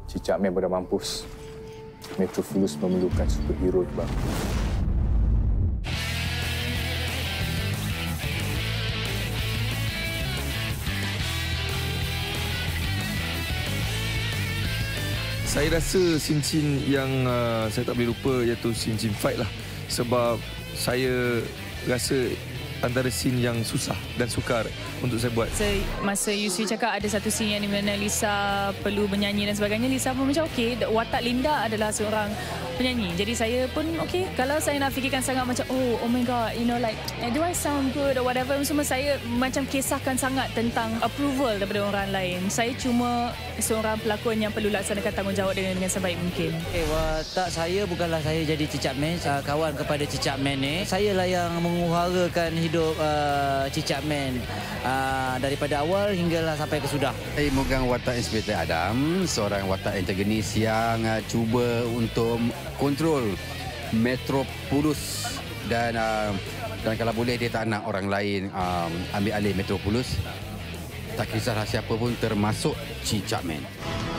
Cicak Man pada mampus. Metropolis memerlukan superhero baru. Saya rasa scene yang saya tak boleh lupa iaitu scene fight lah. Sebab saya rasa antara scene yang susah dan sukar untuk saya buat. Masa Yusri cakap ada satu scene yang di mana Lisa perlu menyanyi dan sebagainya, Lisa pun macam okey, watak Linda adalah seorang penyanyi. Jadi saya pun okey, kalau saya nak fikirkan sangat macam oh my god, you know like do I sound good or whatever, semua saya macam kisahkan sangat tentang approval daripada orang lain. Saya cuma seorang pelakon yang perlu laksanakan tanggungjawab dengan sebaik mungkin. Watak saya bukanlah saya jadi Cicak Man, kawan kepada Cicak Man ni. Saya lah yang menguharakan hidup Cicak Man daripada awal hinggalah sampai ke sudah. Saya memegang watak Inspektor Adam, seorang watak antagonis yang cuba untuk kontrol Metropolis dan kalau boleh dia tak nak orang lain ambil alih Metropolis. Tak kisahlah siapa pun termasuk Cicak Man.